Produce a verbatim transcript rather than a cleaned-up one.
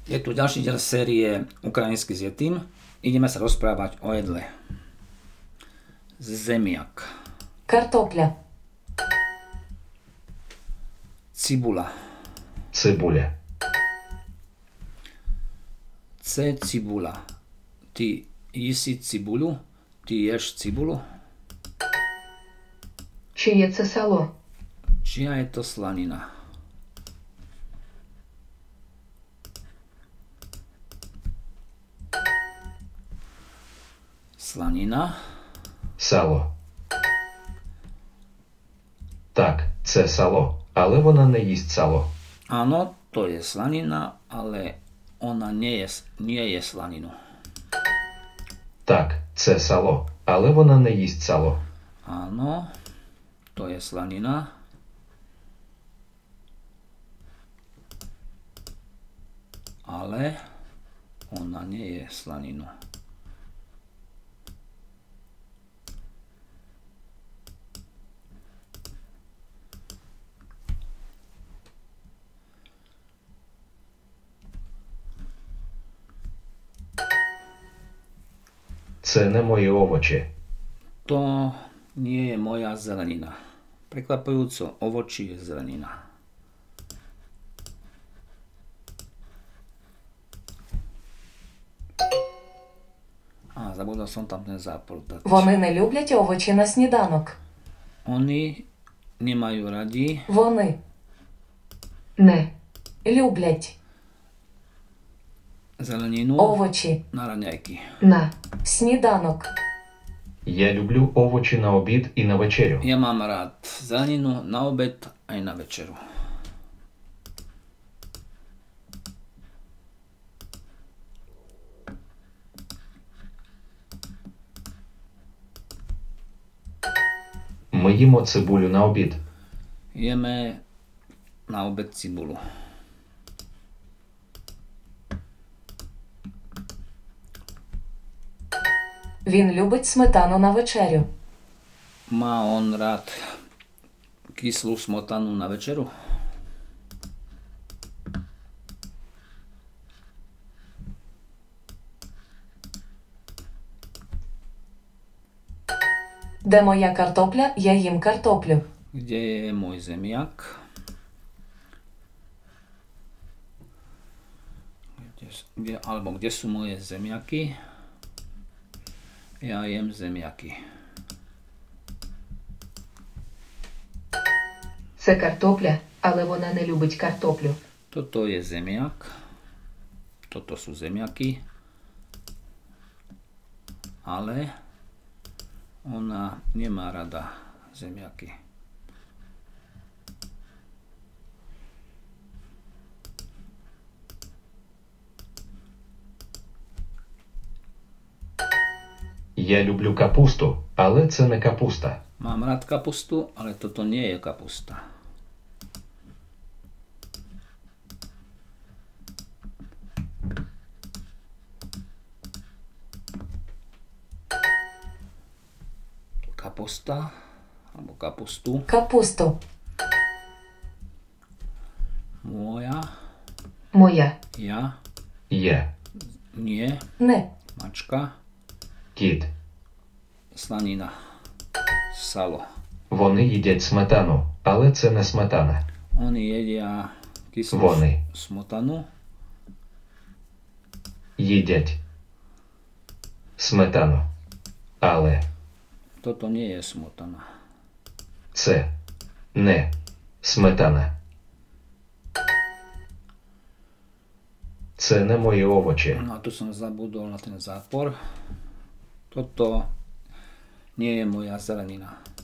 Je tu ďalší diel série Ukrajinsky s Jetým. Ideme sa rozprávať o jedle. Zemiak. Картопля. Cibula. Цибуля. C. Cibula. Ty jísi cibulu? Ty ješ cibulu? Чиє це село? Čia je to slanina? Slanina. Сало. Так, це сало, але вона не їсть сало. Áno, to je slanina, ale ona nie je, nie je slaninu. Так, це сало, але вона не їсть сало. Áno, to je slanina. Ale ona nie je slaninu. Це не мої овочі. To nie je moja zelenina. Prekvapujúco, ovočí je zelenina. A, zabudol som tam ten zápor dať. Вони не люблять овочі на сніданок. Oni nemajú radi Вони не люблять zeleninu овочі na raňajky. на сніданок. Я люблю овочі на обід і на вечерю. Ja mám rád zeleninu na obed aj na večeru. Ми їмо цибулю на обід. Jeme na obed cibulu. Він любить сметану на вечерю. Má on rád kyslú smotanu na večeru? Де моя картопля, я їм картоплю. Kde je môj zemiak? Kde, kde, alebo kde sú moje zemiaky? Ja jem zemiaky. Це картопля, але вона не любить картоплю. Toto je zemiak. Toto sú zemiaky. Ale ona nemá rada zemiaky. Я люблю капусту, але це не капуста. Mám rád kapustu, ale toto nie je kapusta. Kapusta alebo kapustu. Капусту. Moja, Моя. ja, Є. nie, Не. mačka, Кіт. slanina, salo. Вони їдять сметану, але це не сметана. Oni jedia kyslú Вони. smotanu. Їдять сметану. Але Toto nie je smotana. це не сметана. Це не мої овочі. No a tu som zabudol na ten zápor. Toto nie je moja zelenina.